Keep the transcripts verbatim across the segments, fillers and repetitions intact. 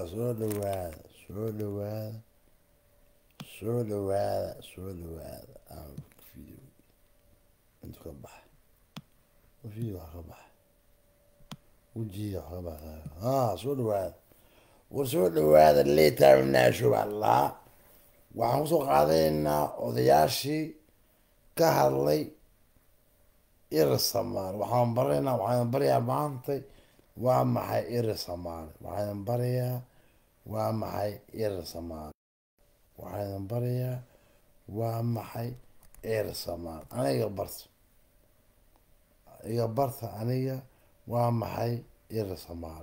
soo dhawaada soo dhawaada soo dhawaada soo dhawaada aan video intu ka baxa video wax ka baxa wejiga wax ka baxa ah soo dhawaada war soo dhawaada leetaa shuba allah waxaan kusoo qaadaynaa odayaashii ka hadlay irir samaal waxaan baraynaa waxaan barayaa maantay waa maxay irir samaal waxaan barayaa waa maxay irir samaal waxaan barayaa waa maxay irir samaal aniga barta iga barta aniga waa maxay irir samaal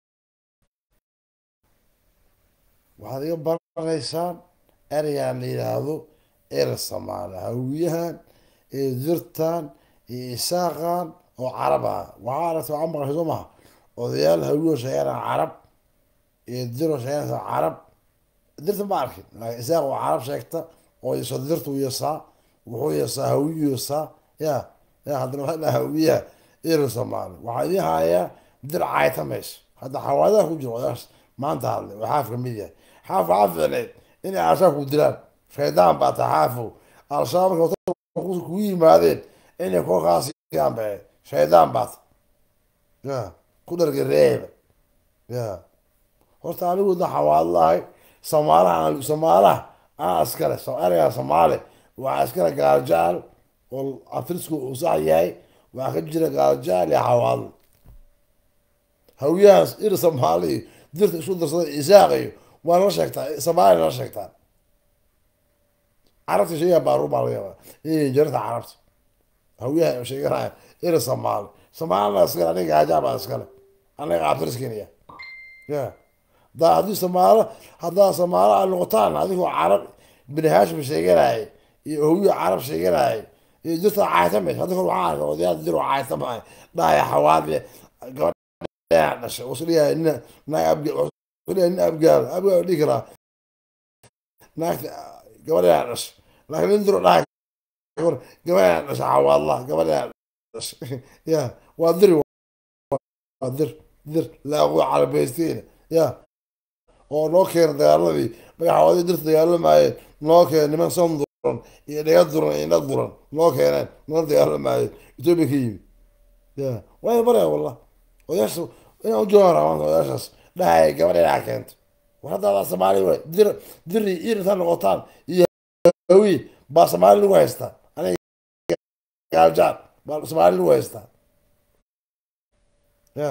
waxaad iga baranaysaan ereyaan la yidhaahdo irir samaal hawiyahan ee dirtan iyo isaaqan oo carab ah waxaa aragta waxaa maqashay soo maha odayaal hawiyo sheeganaa carab iyo diro sheeganaysa carab dirta ma arkin laakiin isaaq oo carab sheegta oo yeso dirtu yesaa wuxuu yesaa hawiyu yesaa ya ya haddana waxaa dhaha hawiyaha irir samaal waxaa idin hayaa dir caayta meesha hadda xawaadaha ku jiro odayaasha maanta hadlay oo xaaf kamid yahay xaaf waxaa ficneyd inay al-shabaab ku dilaan shaydaan baa taha xaafow al-shabaab marka kugu yimaadeen inay kookaasiyaan bae shaydaan baata ya ku dharga reeba ya horta anigu da xawaadlahay samaalaha samaalaha anaa iskale ereyga soomaali waxaa iskale gaaljaal oo afrisku uu sax yahay waxaa ka jira gaaljaal iyo xawaadle hawiyahaas ir soomaali dirta isu darsaday isaaqiyo waa la sheegtaa soomaali la sheegtaa carabta sheegaa baaruur baa laga yaabaa inay jarata carabta hawiyaha sheeganaya iri soomaali soomaalina iskale aniga gaajaa iskale aniga abriskinaya ya daa haddii soomaalo haddaa soomaalo a noqotaan adigoo carab bini hashim sheeganayay iyo hawiya carab sheeganayay iyo dirta caayta meesha hadda kor waxaa arka odayaal dir oo caayta mahay dhahaya xawaadle gabadha dhashay wasliyahay nin naag abga wasliyahay nin abgaal abgaal dhihi karaa naagta gabadha dhashay laakiin nin diro dhahay gabadha dhashay xawaadla gabadha dhashay ya waa dir waa dir dir laaquu carabaysteena ya oo noo keena dagaaladii magaxawadii dirta dagaalamaayeen noo keena niman son duran iyo dhaga duran iyo indha duran noo keeneen noo dagaalamaayeen etoobiya ka yimi ya waa baraya wallah odayaasha inaan ujooga rabaan odayaashaas dhahaya gabadha inaa keento war hadda soomaali way dir diri irinta noqotaan iyo hawi baa soomaali lagu haystaa aniga gaaljaal baa soomaali lagu haystaa ya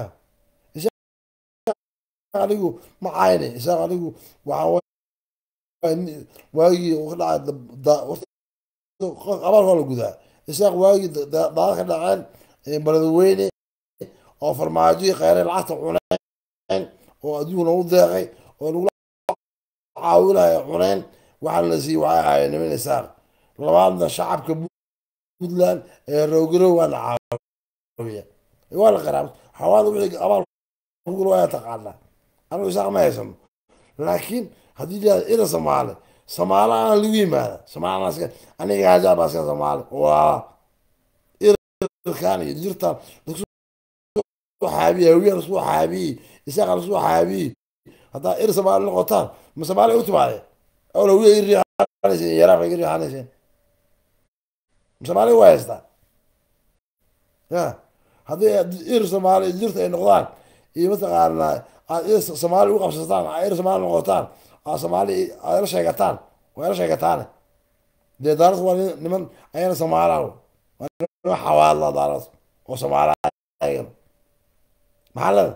anigu ma cayni isaaq anigu waxaa waagii ka dhacay abaal waa la gudaa isaaq waagii daada ka dhaceen baladweyne oo farmaajihii kheyray lacagta cuneen oo adduunkuna u deeqay oo lagula caawinaya cuneen waxaa la siiyey waxay ahaayeen niman isaaq labaadna shacabka puntland ee roogaro waa la caawiya waa la qaraab xawaada wixii abaal kugula waa taqaanaa anigu isaaq ma haysano laakiin haddii jihada ira soomaali soomaali aan lagu yimaada soomaali aniga gaajaa baa iska soomaali waa irkan iyo jirtan lasku xaabiye hawiya lasku xaabiye isaaqa lasku xaabiye haddaa ir soomaali noqotaan ma soomaali u timaadeen awla hawiya iriixanayseen yaraaf ay iriixanayseen ma soomaali waa haystaa ya haddii ir soomaali jirta ay noqdaan iyo mataqaanaa aad ir soomaali u qabsataan ir soomaali noqotaan aad soomaali aad la sheegataan waa la sheegataane dee daarad waa niman ayana soomaalaa waa niman xawaadla daarad oo soomaalaa maxaa leda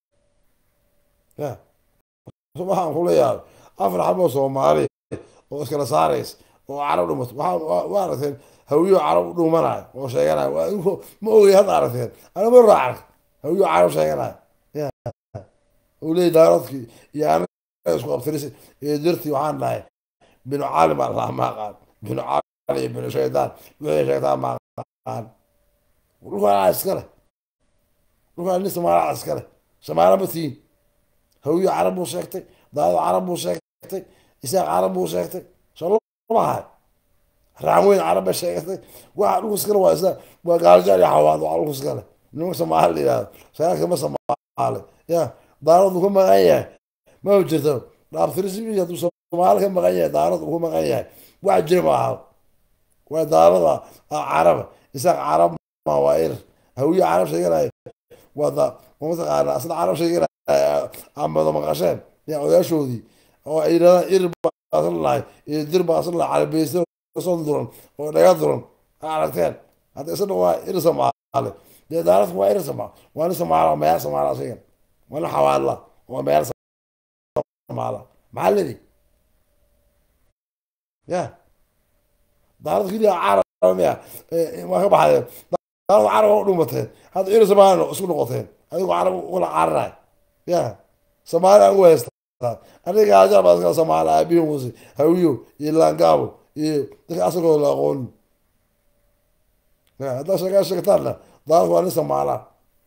ya waxaan kula yaabay afar xaboo soomaali oo iskala saarays oo carab dhumato waxaa waa aragteen hawiyo carab dhumanayo oo sheeganayo ma ogay hadda aragteen ana ma raacan hawiyo carab sheeganayo ya uu leeyay daaradkii iyo anaga isku abtirisay iyo dirtii waxaan dhahay binu caalim baa lahaa maaqaan binu caalim iyo binu shaydaan wixii sheegtaan maaqaan dhulkaan iskale dhulkaan nin soomaali iskale soomaali ma tihiin hawiyo carab buu sheegtay daado carab buu sheegtay isaaq carab buu sheegtay soo mahay raamweyn carab bay sheegatay waxa dhulka iskale waa isa waa gaaljaal iyo xawaad waa dhulka iskale nimanka soomaali la yidhahdo sagaalka ma soomaali ya daaradu ka maqan yahay ما هو جرتو لا فرسي يا دو سومال كان مغني دارد وهو مغني واحد جري معه ودارد عرب إساق عرب ما وائر هوية عرب شيء وضع ومثلا أنا أصلا عرب شيء عم بضم قشان يا ويا شو دي هو إذا إربع أصلا يدرب أصلا على بيسر صندرون ولا يضرون عرفتين هذا أصلا هو إرسم على ده دارت هو إرسم وأنا سمع على ما يسمع على شيء ولا حوالله وما يرسم على معلدي يا دارت كده عرب يا ما هو بعد دارت عرب ودومتين هذا إرسم أنا أصول نقطتين هذا عرب ولا عرب يا سمعنا ويست أنا قاعد أجرب سمعنا أبيه موسى هويو يلانقابو ي أصله ولا أقول يا هذا شيء شيء كترنا دارت وأنا سمعنا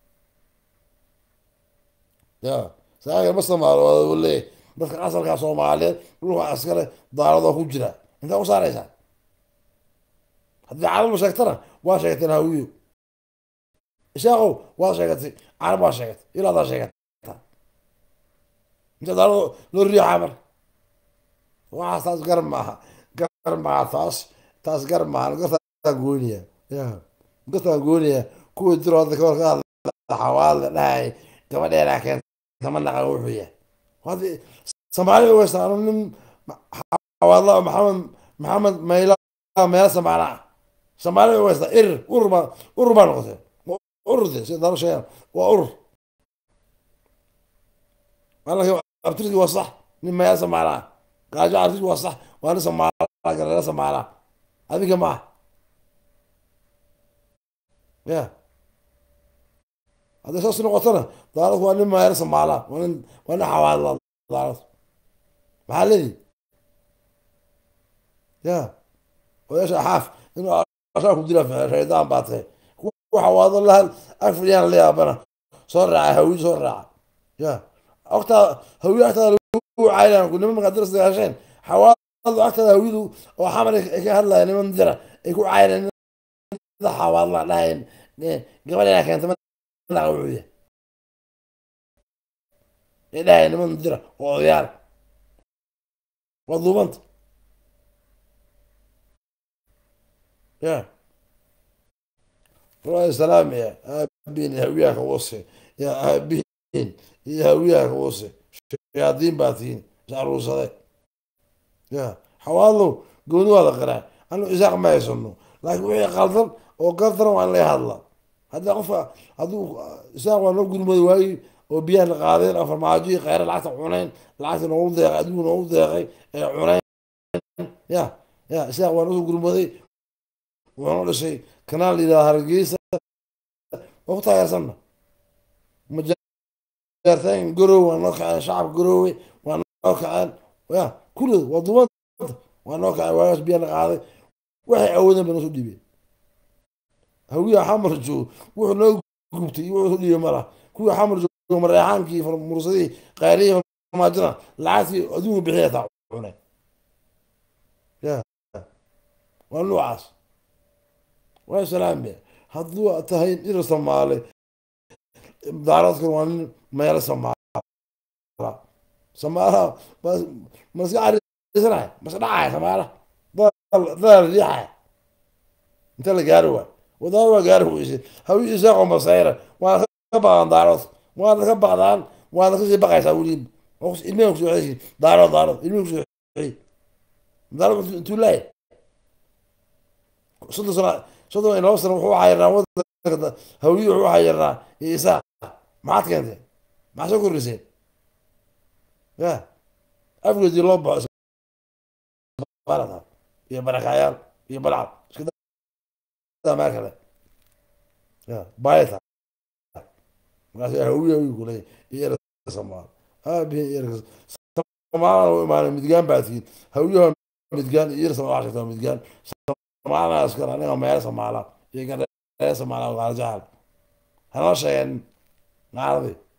يا ساعة بس سمعنا ولا إيه بس أصل كاس سومالي روح عسكري دارت وكجرا أنت وصار إيش هذا عرب مش أكتر واش أكتر هويو إيش أقول واش أكتر عرب واش أكتر إلا ده شيء أنت دارت لو الريح عمر waxaas taas gar maaha gar maaha taas taas gar maaha gartaa gooniya ya gartaa gooniya kuwa diro hadda ka warka hadla xawaale dhahay gabadheeraa keenta ma naqan wuxuu yahay hadi soomaaliya weysta anu nin xawaala maxamed maxamed mayla meel samaala ah soomaaliya weysta irir urur baa urur baa noqotay ururde si daro sheegan waa urur malaki abtirki waa sax nin meel samaala ah قاعد عارف هو صح وانا سمعها قال انا سمعها هذه جماعه يا هذا اساس نقطنا تعرف وانا ما يرسم معنا وانا وانا حوالي تعرف محلي يا ويش حاف انه اشاكم دينا في شيطان باطل وحواض الله اكفر يعني اللي ابنا سرعه هوي سرعه يا اختها هويتها عائلة كنا من قدرس عشان حوالي أكثر هويدو وحمل كهلا يعني من درة يكون عائلة ضحى والله لا قبل أنا كانت من العوية لا يعني من درة وعيال وضمنت يا رأي سلام يا أبين هوياك وصي يا أبين يا هوياك وصي شياطين باتين عروس هذا يا حوالو قولوا هذا قراء أنه إساق ما يسمونه لكن وحي قلدر وقدر وأن لا يهضل هذا قفا هذا إساق وأنه قولوا مدواي وبيان القادر أو فرماجي غير العكس عنين العكس نعوض ذاقي أدو نعوض ذاقي عنين يا يا إساق وأنه قولوا مدواي وأنه شيء كنال إذا هرقيسة وقتها يرسلنا مجارتين قروا وأنه كان شعب قروي وأنه كان يا كله وضوان وأنا كان واقف بين قاعد وحي عودنا بنص ديبي هوية حمر جو وحنا قبتي وحنا مرة كل حمر جو مريحان كيف مرصدي قاريه ما جرى العاسي أدوم بحياة عونه يا والله عاس ويا سلام بيه هذو تهين إرسم مالي دارات كروان ما يرسم مالي سمارة بس بس قاعد يزرع بس راعي سمارة ضل ضل ريحة انت اللي قاروة وضل قاروة يصير هو يساقوا مصيرة وانا كبغان دارات وانا كبغان وانا كسي بقى يساولين وقص إلمي وقصو عيسي دارات دارات إلمي وقصو عيسي دارات انتو لاي صدق صدق صدق إن وصل وحو عايرنا هو يوحو عايرنا يساق ما عاد كنت ما شكو الرسين يا أفقد يلوب غلطها يا بركايال يا بلعب مش كده ما كده يا بايتها ناس هوية ويقول ايه يرس سمار ها به يرس سمار ما متجان بعدين هوية متجان يرس ما عشان متجان سمار أذكر أنا ما يرس سمار يقدر يرس سمار وعلى جهل هذا شيء عربي